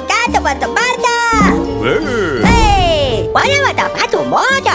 gato bata-bata! Hey! Wala bata-bata moda!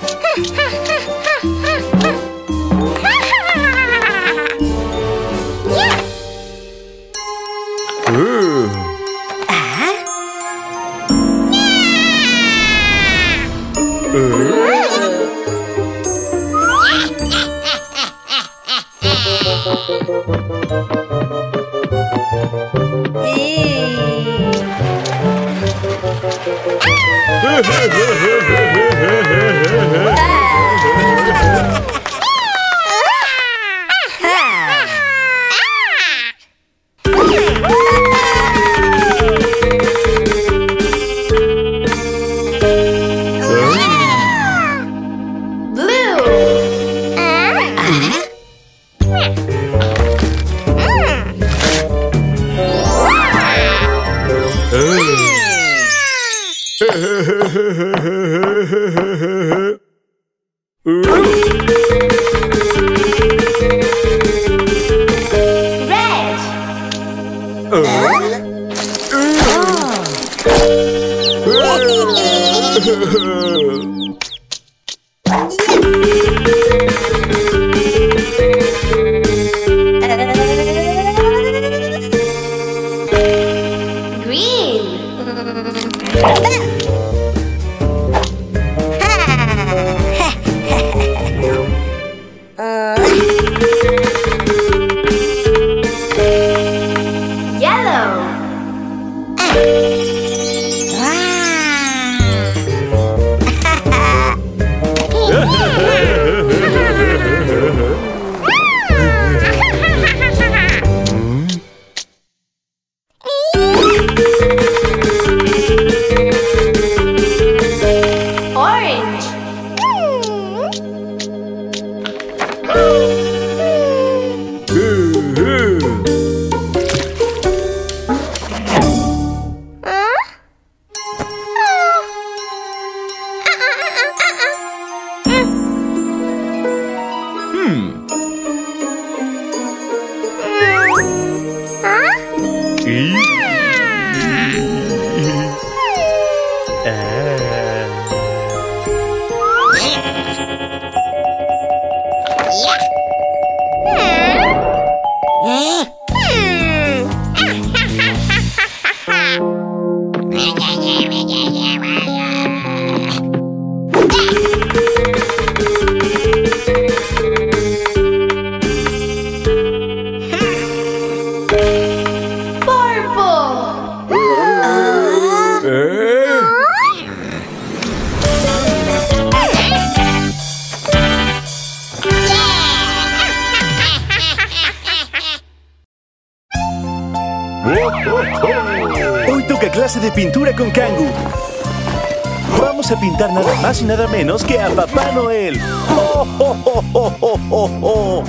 Hoy toca clase de pintura con Kangu. Vamos a pintar nada más y nada menos que a Papá Noel. ¡Oh, oh, oh, oh, oh, oh, oh!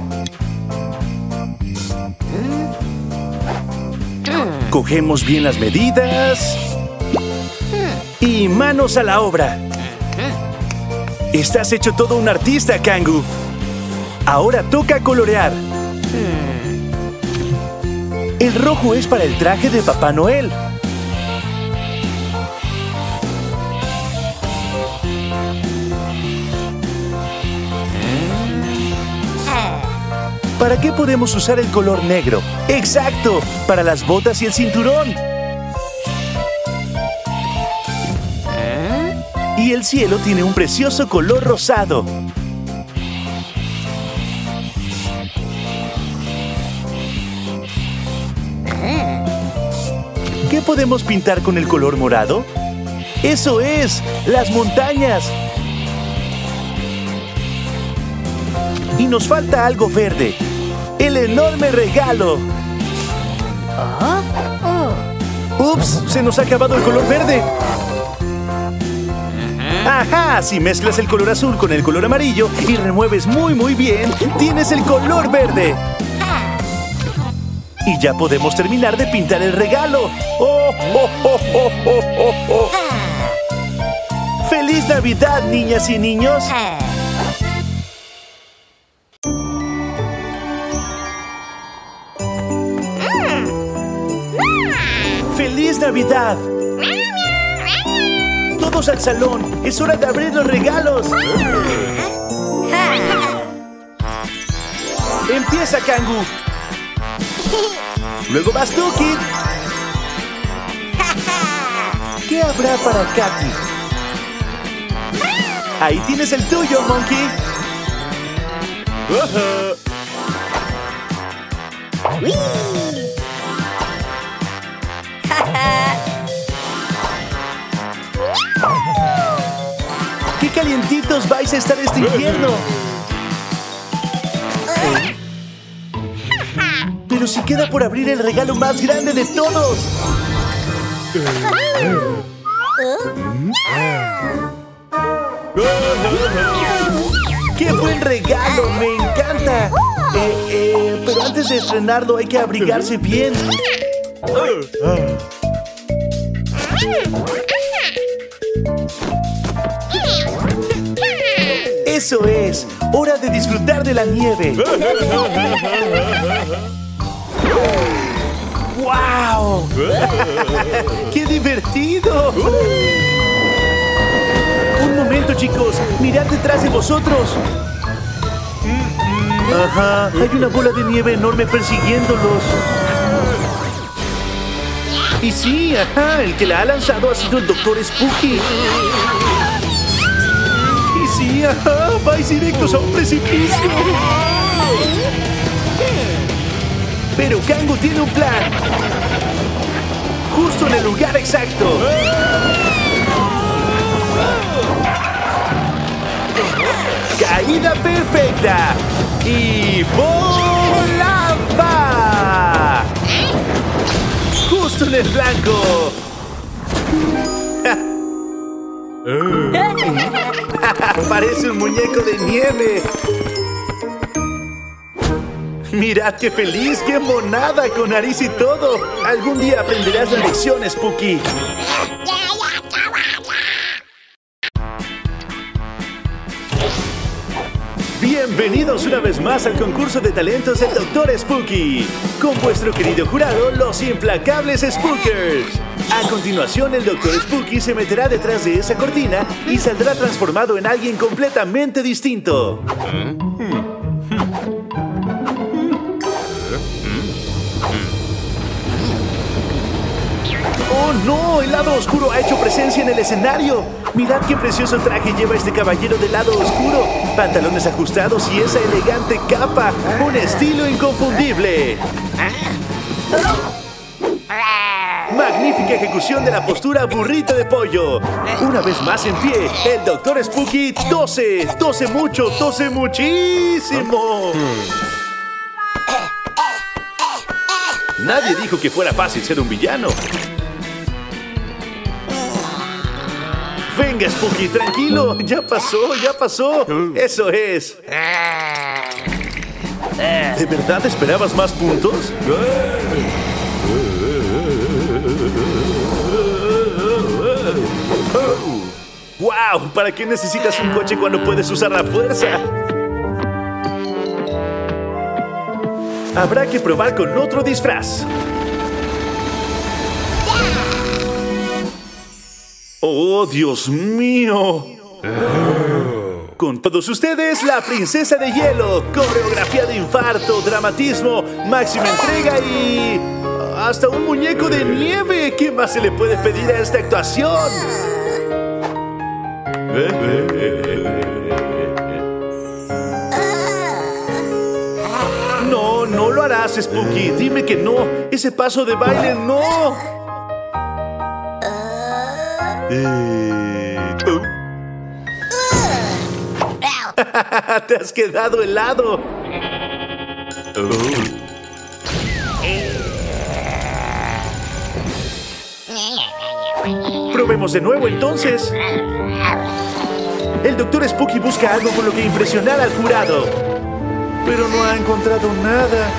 Cogemos bien las medidas y manos a la obra. Estás hecho todo un artista, Kangu. Ahora toca colorear. El rojo es para el traje de Papá Noel. ¿Para qué podemos usar el color negro? ¡Exacto! Para las botas y el cinturón. Y el cielo tiene un precioso color rosado. ¿Qué podemos pintar con el color morado? ¡Eso es! ¡Las montañas! Y nos falta algo verde. ¡El enorme regalo! ¡Ups! ¡Se nos ha acabado el color verde! ¡Ajá! Si mezclas el color azul con el color amarillo y remueves muy bien, tienes el color verde. Y ya podemos terminar de pintar el regalo. ¡Oh, oh, oh, oh, oh, oh, oh! ¡Feliz Navidad, niñas y niños! ¡Feliz ¡Feliz Navidad! ¡Todos al salón! ¡Es hora de abrir los regalos! ¡Empieza, Kangu! ¡Luego vas tú, Kid! ¿Qué habrá para Katy? ¡Ahí tienes el tuyo, Monkey! ¡Qué calientitos vais a estar este invierno! Pero si queda por abrir el regalo más grande de todos. ¡Qué buen regalo! ¡Me encanta! Pero antes de estrenarlo hay que abrigarse bien. ¡Eso es! ¡Hora de disfrutar de la nieve! ¡Wow! ¡Qué divertido! Un momento, chicos. Mirad detrás de vosotros. Ajá, hay una bola de nieve enorme persiguiéndolos. Y sí, ajá, el que la ha lanzado ha sido el Dr. Spooky. Y sí, ajá, vais directos a un precipicio. Pero Kangu tiene un plan. Justo en el lugar exacto. Caída perfecta. Y volaba. Justo en el blanco. Parece un muñeco de nieve. Mirad qué feliz, qué monada, con nariz y todo. Algún día aprenderás la lección, Spooky. Bienvenidos una vez más al concurso de talentos del Dr. Spooky. Con vuestro querido jurado, los implacables Spookers. A continuación, el Dr. Spooky se meterá detrás de esa cortina y saldrá transformado en alguien completamente distinto. ¡Oh, no! ¡El lado oscuro ha hecho presencia en el escenario! ¡Mirad qué precioso traje lleva este caballero del lado oscuro! Pantalones ajustados y esa elegante capa. ¡Un estilo inconfundible! ¡Magnífica ejecución de la postura burrito de pollo! Una vez más en pie, el Dr. Spooky tose. ¡Tose mucho! ¡Tose muchísimo! Nadie dijo que fuera fácil ser un villano. Venga, Spooky, tranquilo. Ya pasó, ya pasó. Eso es. ¿De verdad esperabas más puntos? ¡Wow! ¿Para qué necesitas un coche cuando puedes usar la fuerza? Habrá que probar con otro disfraz. ¡Oh, Dios mío! Con todos ustedes, la princesa de hielo. Coreografía de infarto, dramatismo, máxima entrega y... ¡hasta un muñeco de nieve! ¿Qué más se le puede pedir a esta actuación? No, no lo harás, Spooky. Dime que no. Ese paso de baile, no. Te has quedado helado. Probemos de nuevo entonces. El Dr. Spooky busca algo con lo que impresionar al jurado, pero no ha encontrado nada.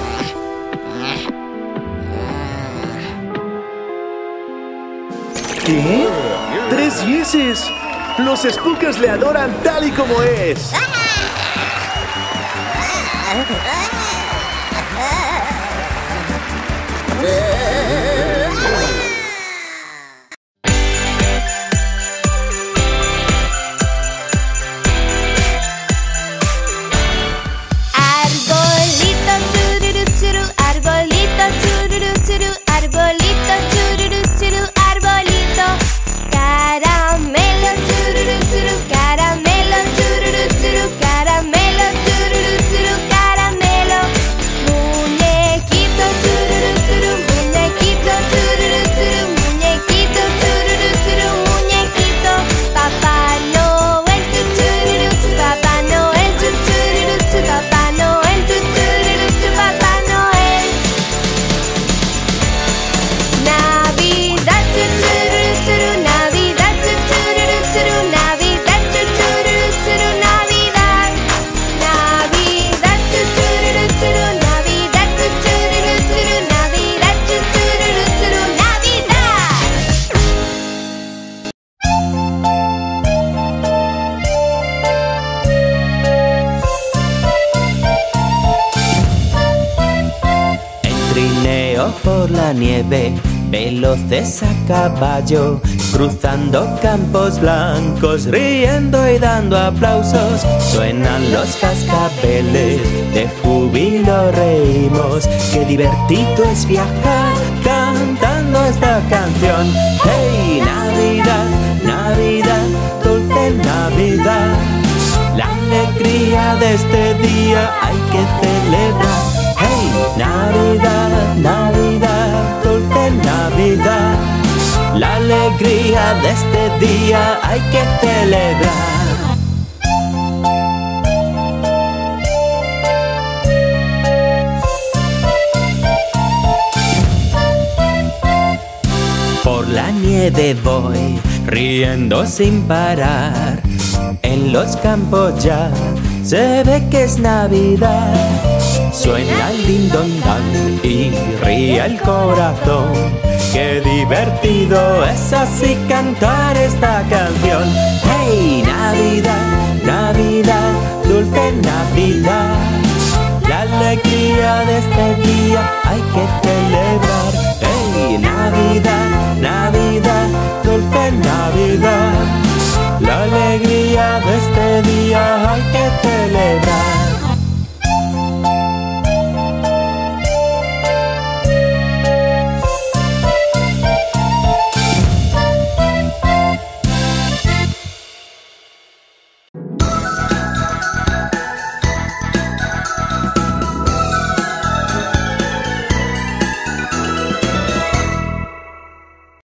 ¿Qué? ¡3 dieces! Los Spookers le adoran tal y como es. por la nieve, veloces a caballo, cruzando campos blancos, riendo y dando aplausos. Suenan los cascabeles, de júbilo reímos. Qué divertido es viajar cantando esta canción. Hey, Navidad, Navidad, dulce Navidad. La alegría de este día hay que celebrar. Hey, Navidad, Navidad, dulce Navidad. La alegría de este día hay que celebrar. Por la nieve voy, riendo sin parar. En los campos ya se ve que es Navidad. Suena el din-don-dan y ríe el corazón. Qué divertido es así cantar esta canción. Hey, Navidad, Navidad, dulce Navidad. La alegría de este día hay que celebrar. Hey, Navidad, Navidad, dulce Navidad. La alegría de este día hay que celebrar.